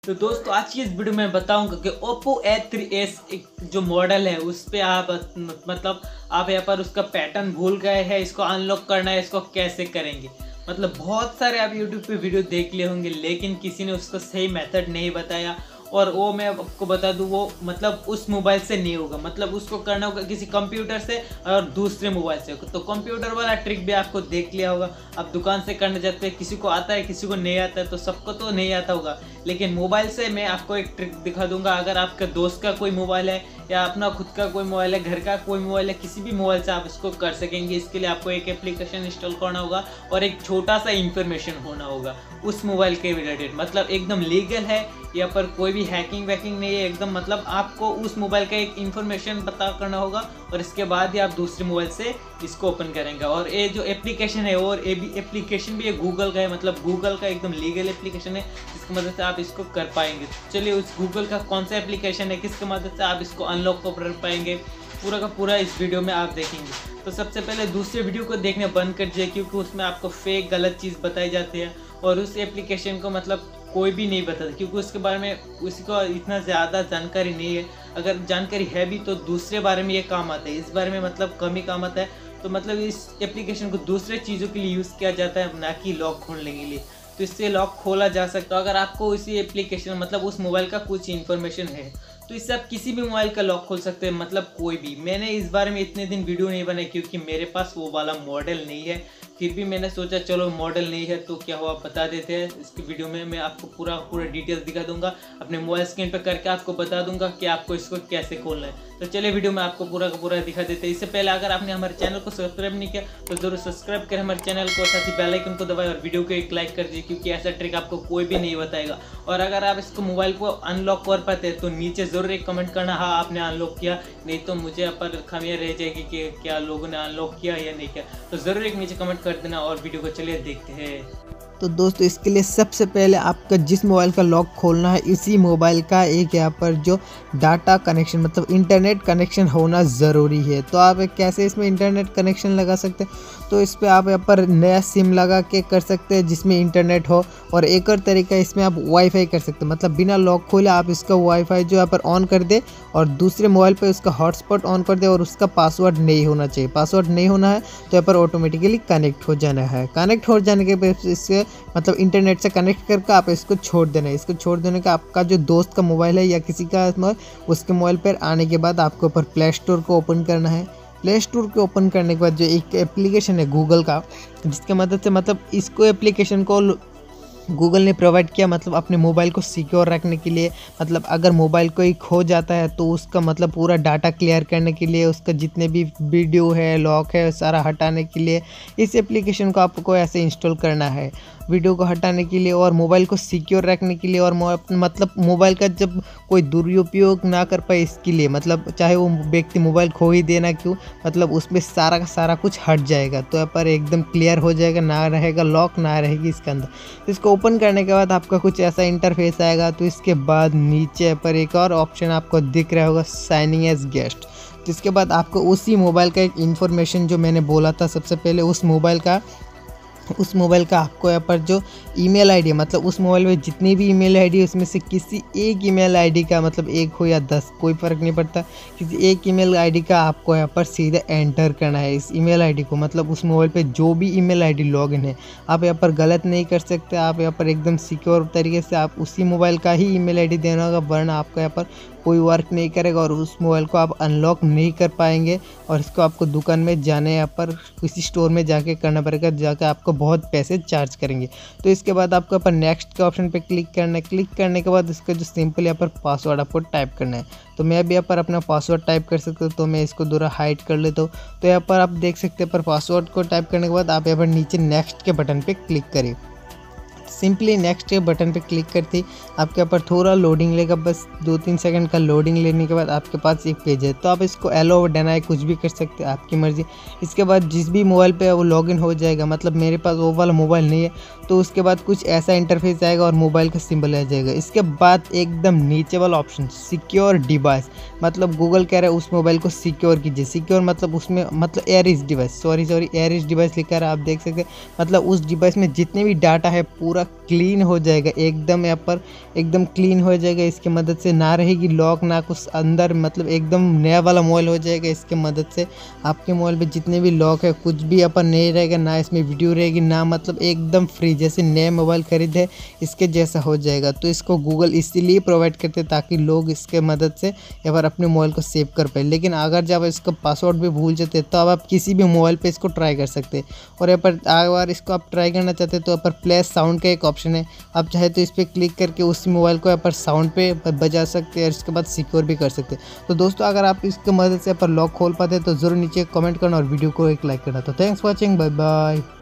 तो दोस्तों आज की इस वीडियो में बताऊंगा कि Oppo A3s एक जो मॉडल है उस पे आप मतलब आप यहाँ पर उसका पैटर्न भूल गए हैं, इसको अनलॉक करना है, इसको कैसे करेंगे। मतलब बहुत सारे आप YouTube पे वीडियो देख लिए होंगे लेकिन किसी ने उसको सही मेथड नहीं बताया। और वो मैं आपको बता दूं वो मतलब उस मोबाइल से नहीं होगा, मतलब उसको करना होगा किसी कंप्यूटर से और दूसरे मोबाइल से। तो कंप्यूटर वाला ट्रिक भी आपको देख लिया होगा। आप दुकान से करने जाते हैं, किसी को आता है किसी को नहीं आता है, तो सबको तो नहीं आता होगा, लेकिन मोबाइल से मैं आपको एक ट्रिक दिखा दूंगा। अगर आपके दोस्त का कोई मोबाइल है या अपना खुद का कोई मोबाइल है, घर का कोई मोबाइल है, किसी भी मोबाइल से आप इसको कर सकेंगे। इसके लिए आपको एक एप्लीकेशन इंस्टॉल करना होगा और एक छोटा सा इंफॉर्मेशन होना होगा उस मोबाइल के रिलेटेड। मतलब एकदम लीगल है, यहाँ पर कोई भी हैकिंग वैकिंग नहीं है एकदम। मतलब आपको उस मोबाइल का एक इंफॉर्मेशन पता करना होगा और इसके बाद ही आप दूसरे मोबाइल से इसको ओपन करेंगे। और ये जो एप्लीकेशन है और ये भी एप्लीकेशन भी है गूगल का है, मतलब गूगल का एकदम लीगल एप्लीकेशन है जिसकी मदद से आप इसको कर पाएंगे। चलिए उस गूगल का कौन सा एप्लीकेशन है, किसकी मदद से आप इसको अनलॉक कर पाएंगे, पूरा का पूरा इस वीडियो में आप देखेंगे। तो सबसे पहले दूसरे वीडियो को देखने बंद कर दीजिए क्योंकि उसमें आपको फेक गलत चीज़ बताई जाती है और उस एप्लीकेशन को मतलब कोई भी नहीं बताता क्योंकि उसके बारे में उसको इतना ज़्यादा जानकारी नहीं है। अगर जानकारी है भी तो दूसरे बारे में ये काम आता है, इस बारे में मतलब कम ही काम आता है। तो मतलब इस एप्लीकेशन को दूसरे चीज़ों के लिए यूज़ किया जाता है, ना कि लॉक खोलने के लिए। तो इससे लॉक खोला जा सकता है। अगर आपको उसी एप्लीकेशन मतलब उस मोबाइल का कुछ इन्फॉर्मेशन है तो इससे आप किसी भी मोबाइल का लॉक खोल सकते हैं, मतलब कोई भी। मैंने इस बारे में इतने दिन वीडियो नहीं बनाई क्योंकि मेरे पास वो वाला मॉडल नहीं है, फिर भी मैंने सोचा चलो मॉडल नहीं है तो क्या हुआ बता देते हैं। इसकी वीडियो में मैं आपको पूरा डिटेल्स दिखा दूंगा, अपने मोबाइल स्क्रीन पर करके आपको बता दूंगा कि आपको इसको कैसे खोलना है। तो चलिए वीडियो में आपको पूरा का पूरा दिखा देते हैं। इससे पहले अगर आपने हमारे चैनल को सब्सक्राइब नहीं किया तो जरूर सब्सक्राइब करें हमारे चैनल को, साथ ही बेल आइकन को दबाएं और वीडियो को एक लाइक कर दीजिए क्योंकि ऐसा ट्रिक आपको कोई भी नहीं बताएगा। और अगर आप इसको मोबाइल को अनलॉक कर पाते हैं तो नीचे ज़रूर एक कमेंट करना, हाँ आपने अनलॉक किया, नहीं तो मुझे यहाँ पर खामियां रह जाएगी कि क्या लोगों ने अनलॉक किया या नहीं किया। तो ज़रूर एक नीचे कमेंट कर देना और वीडियो को चलिए देखते हैं। तो दोस्तों इसके लिए सबसे पहले आपका जिस मोबाइल का लॉक खोलना है इसी मोबाइल का एक यहाँ पर जो डाटा कनेक्शन मतलब इंटरनेट कनेक्शन होना ज़रूरी है। तो आप कैसे इसमें इंटरनेट कनेक्शन लगा सकते हैं, तो इस पर आप यहाँ पर नया सिम लगा के कर सकते हैं जिसमें इंटरनेट हो। और एक और तरीका इसमें आप वाईफाई कर सकते हैं, मतलब बिना लॉक खोले आप इसका वाईफाई जो यहाँ पर ऑन कर दे और दूसरे मोबाइल पर उसका हॉटस्पॉट ऑन कर दे और उसका पासवर्ड नहीं होना चाहिए। पासवर्ड नहीं होना है तो यहाँ पर ऑटोमेटिकली कनेक्ट हो जाना है। कनेक्ट हो जाने के बाद इससे मतलब इंटरनेट से कनेक्ट करके आप इसको छोड़ देना है। इसको छोड़ देने का आपका जो दोस्त का मोबाइल है या किसी का उसके मोबाइल पर आने के बाद आपको ऊपर प्ले स्टोर को ओपन करना है। प्ले स्टोर को ओपन करने के बाद जो एक एप्लीकेशन है गूगल का, जिसके मदद से मतलब इसको एप्लीकेशन को गूगल ने प्रोवाइड किया मतलब अपने मोबाइल को सिक्योर रखने के लिए। मतलब अगर मोबाइल कोई खो जाता है तो उसका मतलब पूरा डाटा क्लियर करने के लिए, उसका जितने भी वीडियो है लॉक है सारा हटाने के लिए इस एप्लीकेशन को आपको ऐसे इंस्टॉल करना है, वीडियो को हटाने के लिए और मोबाइल को सिक्योर रखने के लिए। और मतलब मोबाइल का जब कोई दुरुपयोग ना कर पाए इसके लिए, मतलब चाहे वो व्यक्ति मोबाइल खो ही देना क्यों, मतलब उसमें सारा का सारा कुछ हट जाएगा। तो यहाँ पर एकदम क्लियर हो जाएगा, ना रहेगा लॉक, ना रहेगी इसके अंदर। इसको ओपन करने के बाद आपका कुछ ऐसा इंटरफेस आएगा। तो इसके बाद नीचे पर एक और ऑप्शन आपको दिख रहा होगा, साइनिंग एज गेस्ट। तो इसके बाद आपको उसी मोबाइल का एक इन्फॉर्मेशन जो मैंने बोला था सबसे पहले, उस मोबाइल का आपको यहाँ पर जो ईमेल आईडी है, मतलब उस मोबाइल में जितनी भी ईमेल आईडी है उसमें से किसी एक ईमेल आईडी का, मतलब एक हो या 10 कोई फ़र्क नहीं पड़ता, किसी एक ईमेल आईडी का आपको यहाँ पर सीधे एंटर करना है। इस ईमेल आईडी को मतलब उस मोबाइल पे जो भी ईमेल आईडी लॉगिन है आप यहाँ पर गलत नहीं कर सकते। आप यहाँ पर एकदम सिक्योर तरीके से आप उसी मोबाइल का ही ईमेल आईडी देना होगा, वरना आपका यहाँ पर कोई वर्क नहीं करेगा और उस मोबाइल को आप अनलॉक नहीं कर पाएंगे। और इसको आपको दुकान में जाने यहाँ पर किसी स्टोर में जाके करना पड़ेगा, जाके आपको बहुत पैसे चार्ज करेंगे। तो इसके बाद आपको यहाँ पर नेक्स्ट के ऑप्शन पे क्लिक करना है। क्लिक करने के बाद इसका जो सिंपल यहाँ पर पासवर्ड आपको टाइप करना है। तो मैं भी यहाँ पर अपना पासवर्ड टाइप कर सकता हूँ, तो मैं इसको थोड़ा हाइड कर लेता हूँ। तो यहाँ पर आप देख सकते हैं, पर पासवर्ड को टाइप करने के बाद आप यहाँ पर नीचे नेक्स्ट के बटन पर क्लिक करिए। सिंपली नेक्स्ट के बटन पे क्लिक करते ही आपके ऊपर थोड़ा लोडिंग लेगा, बस 2-3 सेकंड का लोडिंग लेने के बाद आपके पास एक पेज है। तो आप इसको एलो और डिनाई कुछ भी कर सकते हैं, आपकी मर्जी। इसके बाद जिस भी मोबाइल पे वो लॉगिन हो जाएगा, मतलब मेरे पास वो वाला मोबाइल नहीं है तो उसके बाद कुछ ऐसा इंटरफेस आएगा और मोबाइल का सिंबल आ जाएगा। इसके बाद एकदम नीचे वाला ऑप्शन सिक्योर डिवाइस, मतलब गूगल कह रहा है उस मोबाइल को सिक्योर कीजिए। सिक्योर मतलब उसमें मतलब एयरिस डिवाइस, सॉरी एयरिस डिवाइस लिखा है, आप देख सकते हैं। मतलब उस डिवाइस में जितने भी डाटा है पूरा क्लीन हो जाएगा, एकदम यहाँ पर एकदम क्लीन हो जाएगा। इसकी मदद से ना रहेगी लॉक ना कुछ अंदर, मतलब एकदम नया वाला मोबाइल हो जाएगा। इसके मदद से आपके मोबाइल पे जितने भी लॉक है कुछ भी यहाँ पर नहीं रहेगा, ना इसमें वीडियो रहेगी ना, मतलब एकदम फ्री जैसे नए मोबाइल खरीदे इसके जैसा हो जाएगा। तो इसको गूगल इसीलिए प्रोवाइड करते हैं ताकि लोग इसके मदद से यहाँ पर अपने मोबाइल को सेव कर पाए। लेकिन अगर जब इसका पासवर्ड भी भूल जाते हैं तो अब आप किसी भी मोबाइल पे इसको ट्राई कर सकते हैं। और यहाँ पर अगर इसको आप ट्राई करना चाहते हैं तो यहाँ पर प्ले साउंड का एक ऑप्शन है, आप चाहे तो इस पर क्लिक करके उस मोबाइल को यहाँ पर साउंड पे बजा सकते हैं और इसके बाद सिक्योर भी कर सकते हैं। तो दोस्तों अगर आप इसकी मदद से यहाँ पर लॉक खोल पाते हैं तो ज़रूर नीचे कमेंट करना और वीडियो को एक लाइक करना। तो thanks for watching, bye bye.